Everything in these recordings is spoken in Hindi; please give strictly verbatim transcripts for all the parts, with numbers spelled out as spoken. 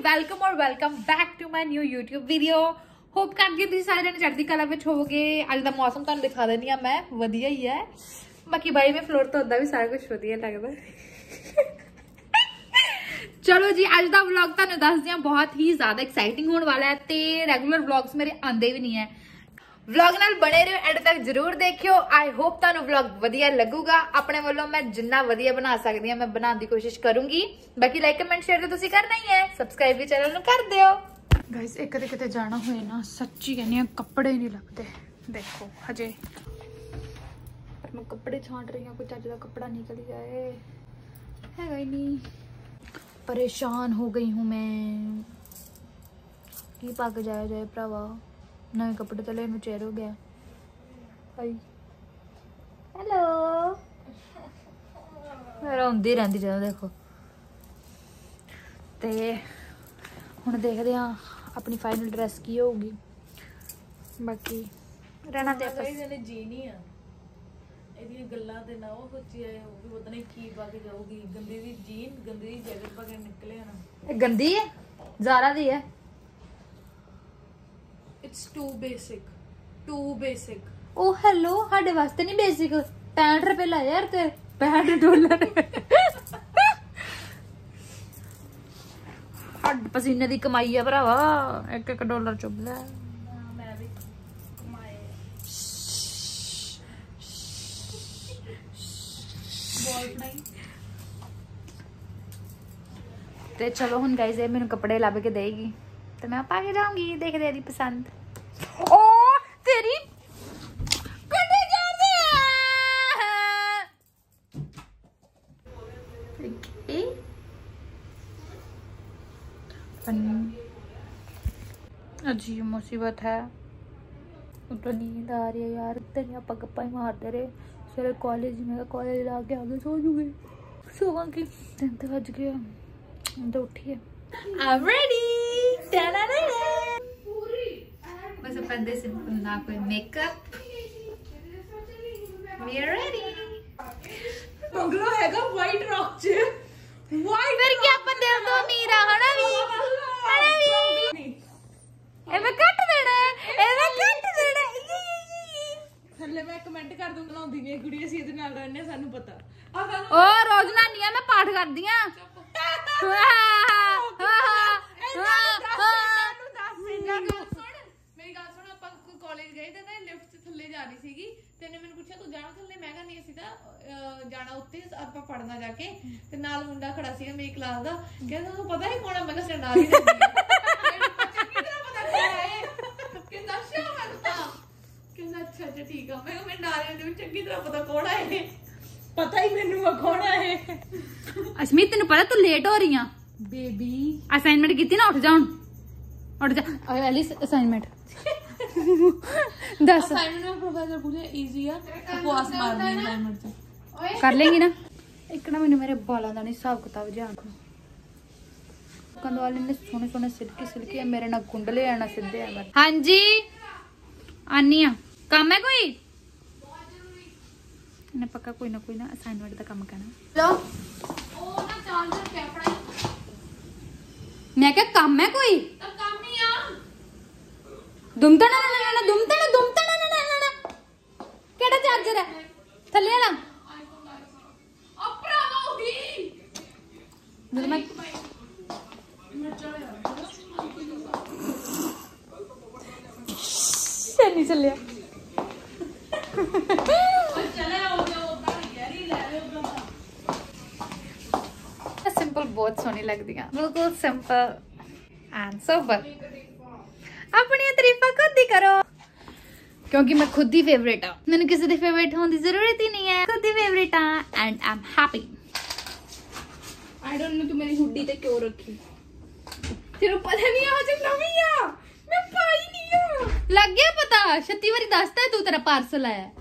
वेलकम और welcome back to my new YouTube video. Hope करके तुसीं सारे जने चढ़दी कला विच होवोगे। अज दा मौसम तुहानूं दिखा देनी आ मैं, वधिया ही है। बाकी बाई में फ्लोर तो उदा भी सारा कुछ वधिया लगदा। चलो जी, अज दा व्लॉग तुहानूं दस दियां बहुत ही ज्यादा एक्साइटिंग होने वाला है ते रेगुलर व्लॉग्स मेरे आंदे भी नहीं है। व्लॉग नाल बने रहो, एंड तक जरूर देखियो। आई होप तुहानूं व्लॉग वधिया लगूगा। अपने वालों मैं जिन्ना वधिया बना सकदी हां मैं बनाने की कोशिश करूंगी। बाकी लाइक कमेंट शेयर तो तुसीं करना ही है, सबसक्राइब भी चैनल नूं कर दियो। गाइस एक कदे किते जाना होए ना, सच्ची कहनी है कपड़े नहीं लगते। देखो हजे पर मैं कपड़े छांट रही हूं, कोई चज दा कपड़ा निकल जाए हैगा ही नहीं। परेशान हो गई हूं मैं, की पग जाए जाए भरावा। नवे कपड़े तो लेने चेर हो गया। हेलो रोंदी रहंदी जदों देखो। ते हुण देखदे हां अपनी फाइनल ड्रेस की होगी। बाकी रहना ते आपस ਇਹਨੇ ਜੀਣੀ ਆ, ਇਹਦੀਆਂ ਗੱਲਾਂ ਤੇ ਨਾ ਉਹ ਸੋਚੀ ਆਏ ਹੋ ਵੀ ਪਤਾ ਨਹੀਂ ਕੀ ਪਾ ਕੇ ਜਾਊਗੀ। ਗੰਦੀ ਦੀ ਜੀਨ, ਗੰਦੀ ਦੀ ਜੈਕਟ ਪਾ ਕੇ ਨਿਕਲੇ ਨਾ। ਇਹ ਗੰਦੀ ਹੈ, ਜ਼ਾਰਾ ਦੀ ਹੈ। It's too basic, too basic. Oh hello, साडे वास्ते नहीं बेसिक। पैंठ रुपए ला यार ते पैंठ डॉलर हड पसीने दी कमाई है भरावा, एक एक डॉलर चुभ ले। मैं भी कमाए बॉल बनाई ते चलो हुन गाइस ये मेनू कपड़े लब के देगी तो मैं पा के जाऊंगी। देख दे दी पसंद। ओ तेरी कटे जा रहे हैं। अजीब मुसीबत है। तो नींद आ रही है यार, तेरी आप गप्पा ही मारते रहे। सवेरे कॉलेज में कॉलेज लाके आगे सो जूंगी। सोवा की तीन तो बज गया, तो उठिए। I'm ready. बस अपन दे सिंपल ना कोई makeup. We are ready. Bungalow हैगा वाइट रॉक च। वाइट फिर क्या अपन दिल तो अमीर आ हना भी, हना भी। ए मैं कट देना है, ए मैं कट देना है। थल्ले मैं कमेंट कर दूंगा लाउंदी नहीं कुड़ी ਅਸੀਂ ਇਹਦੇ ਨਾਲ ਰਹਿੰਨੇ ਸਾਨੂੰ ਪਤਾ। ओ रोज नानिया मैं पाठ करदी हां। मेरी गल सुन, ਆਪਾਂ ਕਾਲਜ ਗਏ ਤੇ ਨਾ ਲਿਫਟ ਚ ਥੱਲੇ ਜਾ ਰਹੀ ਸੀਗੀ ਤੇ ਇਹਨੇ ਮੈਨੂੰ ਪੁੱਛਿਆ ਤੂੰ ਜਾਣਾ ਥੱਲੇ? ਮੈਂ ਕਿਹਾ ਨਹੀਂ, ਅਸੀਂ ਤਾਂ ਜਾਣਾ ਉੱਤੇ, ਆਪਾਂ ਪੜਨਾ ਜਾ ਕੇ। ਤੇ ਨਾਲ ਮੁੰਡਾ ਖੜਾ ਸੀਗਾ ਮੇਰੀ ਕਲਾਸ ਦਾ, ਕਹਿੰਦਾ ਤੈਨੂੰ ਪਤਾ ਹੀ ਕੋਣਾ? ਮੈਂ ਕਿਹਾ ਨਾਲ ਹੀ ਰਹਿੰਦੀ ਮੈਨੂੰ ਚੰਗੀ ਤਰ੍ਹਾਂ ਪਤਾ ਕੋਣਾ ਹੈ। ਕਹਿੰਦਾ ਅੱਛਾ, ਮੈਂ ਤਾਂ ਕਹਿੰਦਾ ਅੱਛਾ ਅੱਛਾ ਠੀਕ ਆ। ਮੈਂ ਕਿਹਾ ਮੇਰੇ ਨਾਲ ਰਹਿੰਦੇ ਚੰਗੀ ਤਰ੍ਹਾਂ ਪਤਾ ਕੋਣਾ ਹੈ। ਪਤਾ ਹੀ ਮੈਨੂੰ ਕੋਣਾ ਹੈ। अश्मित तेन पता तू लेट हो रही है बेबी। असाइनमेंट की ना, उठ जा हुन, उठ जा। एलिस असाइनमेंट दस असाइनमेंट में प्रोफेसर पूछे इजी है, बकवास मारनी है असाइनमेंट से। कर लेंगी ना। एक ना मैंने मेरे बालों का नहीं हिसाब किताब ध्यान रखो। कंदवाले ने सोने सोने सिल्की सिल्की है, मेरे ना कुंडले है ना सीधे है। हाँ जी आनी आ, काम है कोई? ने पक्का कोई ना कोई ना असाइनमेंट का काम करना। लो ओ ना चार्जर पे पड़ा। मैं क्या काम है कोई? तब काम नहीं आ। दुमता ना ना ना दुमता ना दुमता ना ना ना ना केड़ा चार्जर है थल्ले वाला? अब भरावा होगी जब मैं नहीं चलिया सिंपल बहुत सोहनी लगदी है, बिल्कुल सिंपल एंड सोबर। अपनी तारीफा खुद ही करो क्योंकि मैं खुद ही फेवरेट हाँ। मैंने किसी दी फेवरेट होने की जरूरत ही नहीं है, खुद ही फेवरेट हाँ and I am happy. I don't know तू मेरी हुडी ते क्यों रखी? तेरे पता नहीं आज नवी आ, मैं पाई नहीं हूं। लग गया पता? छत्ती बारी दसता है तू तेरा पार्सल आया।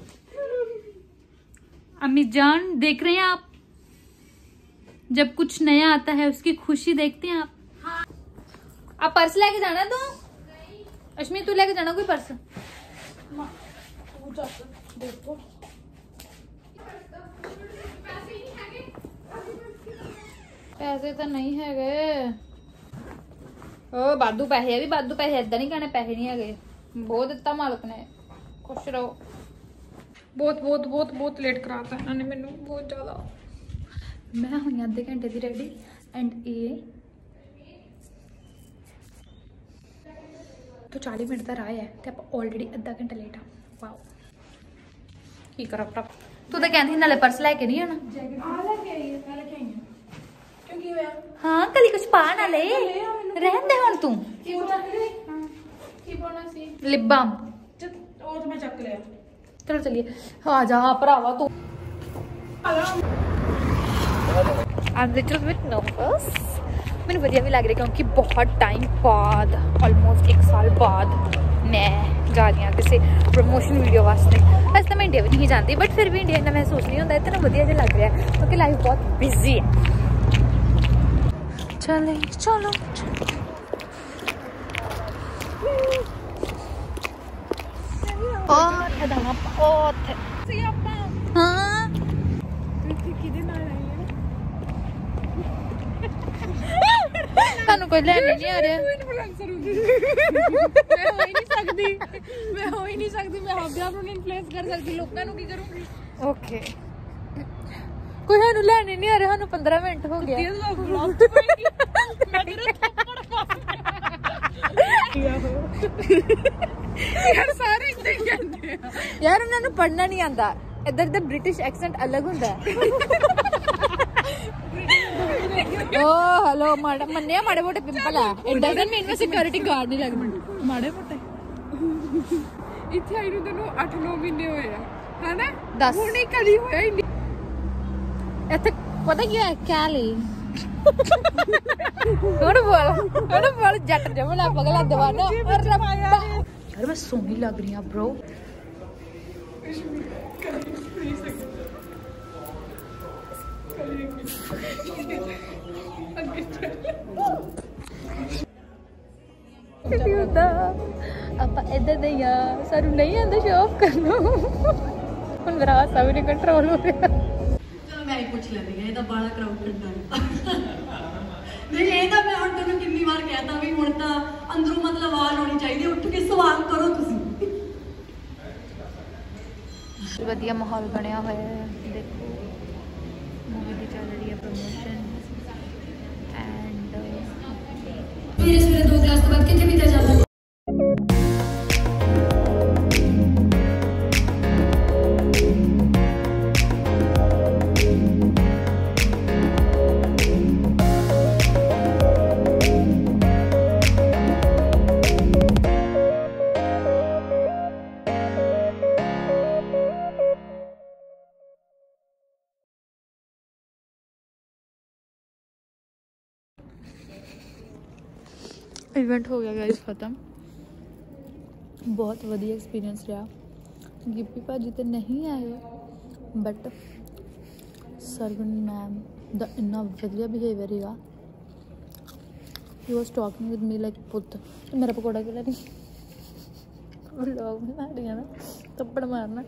अम्मी जान देख रहे हैं आप, जब कुछ नया आता है उसकी खुशी देखते हैं आप। हाँ। आप पर्स लेके जाना तू? अश्मी तू लेके जाना कोई पर्स? देखो पैसे तो नहीं है गए। ओ वाधू पैसे भी वाधू पैसे इदा नहीं कहने पैसे नहीं है बहुत दिता मालक ने खुश रहो। बहुत बहुत बहुत बहुत लेट कराता है इन्होंने मैनू बहुत ज़्यादा। मैं हुई अद्धे घंटे की रेडी एंड ये तो चालीस मिनट का राह है तो आप ऑलरेडी अद्धा घंटा लेट आ। वाओ की करा तू तो कहती नाले पर्स लैके नहीं आना। हाँ कल कुछ पा ना ले रहन दे हुण तू लिप बाम चलो चलिए आ जा भरावा तू। I'm little bit nervous मैंने वधिया भी लग रहा क्योंकि बहुत टाइम बाद ऑलमोस्ट एक साल बाद मैं जा रही हूँ किसी प्रमोशन वीडियो वास्ते। वैसे तो मैं इंडिया भी नहीं जाती बट फिर भी इंडिया इतना महसूस नहीं होता इतना वधिया जो लग रहा है क्योंकि लाइफ बहुत बिजी है। चले चलो बहुत है दाना बहुत है। हाँ ਤੁਹਾਨੂੰ ਕੋਈ ਲੈਣ ਨਹੀਂ ਆ ਰਿਹਾ। इन्फ्लुएंसर हूं मैं हो ही नहीं सकती मैं हो ही नहीं सकती मैं अपने आप ਨੂੰ ਇਨਫਲੂਐਂਸ ਕਰ ਸਕਦੀ ਲੋਕਾਂ ਨੂੰ ਕੀ ਕਰੂੰਗੀ। ਓਕੇ ਕੋਈ ਸਾਨੂੰ ਲੈਣ ਨਹੀਂ ਆ ਰਿਹਾ ਸਾਨੂੰ ਪੰਦਰਾਂ ਮਿੰਟ ਹੋ ਗਿਆ। ਤੀਹ ਲੋਕ ਬਲੌਗ ਚ ਪਏਗੀ ਮੈਂ ਤੇਰੇ ਥੱਪੜ ਯਾਰ ਸਾਰੇ ਇੱਥੇ ਹੀ ਕਹਿੰਦੇ ਆ ਯਾਰ ਉਹਨਾਂ ਨੂੰ ਪੜ੍ਹਨਾ ਨਹੀਂ ਆਂਦਾ ਇੱਧਰ ਦਾ ਬ੍ਰਿਟਿਸ਼ ਐਕਸੈਂਟ ਅਲੱਗ ਹੁੰਦਾ ਹੈ। ओ हेलो माड़े मन्ने माड़े मोटे पिंपल है इट डजंट मीन मैं सिक्योरिटी गार्ड नहीं लगना माड़े मोटे ਇੱਥੇ ਆਈ ਨੂੰ ਤੈਨੂੰ ਅੱਠ ਨੌ ਮਹੀਨੇ ਹੋਏ ਆ ਹੈਨਾ दस ਹੁਣ ਹੀ ਕਦੀ ਹੋਇਆ ਹੀ ਨਹੀਂ। ਇੱਥੇ ਪਤਾ ਕੀ ਹੈ ਕਿਆ ਲਈ ਹੁਣ ਬੋਲ ਹੁਣ ਬੋਲ ਜੱਟ ਜਮਲਾ ਪਗਲਾ दीवाना और रब्बा यार मैं सोनी लग रही हूं ब्रो। ਆਪਾਂ ਇਧਰ ਦੇ ਆ ਸਾਨੂੰ ਨਹੀਂ ਆਂਦਾ ਸ਼ੋ ਆਫ ਕਰਨਾ ਹੁਣ ਮੇਰਾ ਹਾਸਾ ਵੀ ਨਹੀਂ ਕੰਟਰੋਲ ਹੋ ਰਿਹਾ। ਚਲੋ ਮੈਂ ਹੀ ਪੁੱਛ ਲੈਂਦੀ ਹਾਂ ਇਹ ਤਾਂ ਬਾਲਾ ਕਰਾਊਡ ਕਰਦਾ ਨਹੀਂ ਇਹ ਤਾਂ ਮੈਂ ਹੁਣ ਤੈਨੂੰ ਕਿੰਨੀ ਵਾਰ ਕਹਿਤਾ ਵੀ ਹੁਣ ਤਾਂ ਅੰਦਰੋਂ ਮਤਲਬ ਆਵਾਜ਼ ਆਉਣੀ ਚਾਹੀਦੀ ਉੱਠ ਕੇ ਸਵਾਲ ਕਰੋ ਤੁਸੀਂ। ਵਧੀਆ ਮਾਹੌਲ ਬਣਿਆ ਹੋਇਆ ਹੈ ਦੇਖੋ मूवी की चल रही है प्रमोशन एंड मेरे सवेरे दो क्लास के बाद कितने पीता जाता है। इवेंट हो गया गाइस ख़त्म बहुत वधिया एक्सपीरियंस रहा। गिप्पी भाजी तो नहीं आए बट सरगुन मैम दा इन्ना वधिया बिहेवियर रहा। He was talking with me like पुत तो मेरा पकौड़ा क्यों नहीं लोग बना रही है ना थप्पड़ मारना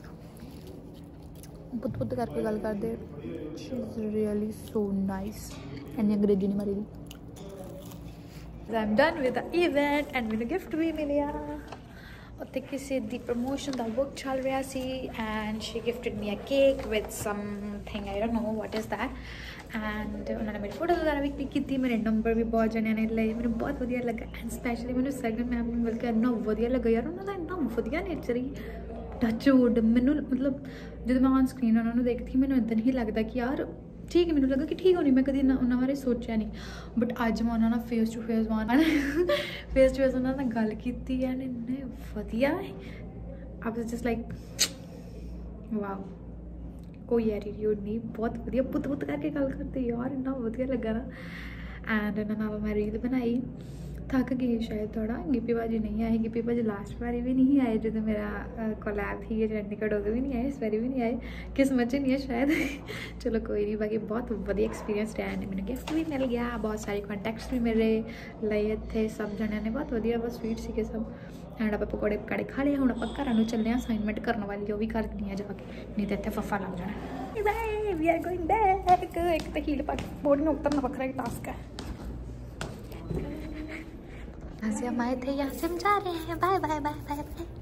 पुत पुत करके गल करते she is really so nice and अंग्रेजी नहीं मारी दी। I'm done with the event and मैंने गिफ्ट भी मिलिया उत्थे किसी दी प्रमोशन का वर्क चल रहा सी and she gifted me a cake with something I don't know what is that and उन्होंने मेरी फोटो वगैरह भी क्लिक की मेरे नंबर भी बहुत जने ने लिए मैंने बहुत वधिया लगा एंड स्पैशली मैंने सरगन मैम ने मिल के इन्ना वधिया लगा यार उन्होंने इन्ना वधिया नेचर ही टच वुड मैनू मतलब जो मैं ऑन स्क्रीन उन्होंने देखती मैंने इदा नहीं लगता कि यार ठीक है मैंने लगा कि ठीक होनी मैं कभी उन्होंने बारे सोचा नहीं बट अज मैं उन्होंने face to face one face to face उन्होंने गल की इन्ने वधिया I was just like wow कोई एटीट्यूड नहीं बहुत वधिया पुत पुत करके गल करते यार इन्ना वधिया लगा ना एंड इन्होंने मैं रील बनाई थक गई शायद थोड़ा गिप्पी भाजी नहीं आए गिप्पी भाजी लास्ट बारी भी नहीं आए जो मेरा कोलैब थी चंडीगढ़ उदों भी नहीं आए इस बारी भी नहीं आए किस्मत नहीं है शायद चलो कोई नहीं बाकी बहुत वधिया एक्सपीरियंस रहा है मैंने गिफ्ट भी मिल गया बहुत सारे कॉन्टैक्ट्स भी मेरे लिए थे सब जने ने बहुत वधिया बहुत स्वीट सी सब एंड आप पकौड़े पकौड़े खा लिया हूँ आप घर चलने असाइनमेंट करने वाली जो भी कर दी है जाके नहीं तो इतने फफा लग जाना वी आर गोइंग बैक एक तो हील पा बोर्ड में उतरना वखरा ही टास्क है यहाँ से हम आए थे, यहाँ से हम जा रहे हैं। Bye bye bye bye bye.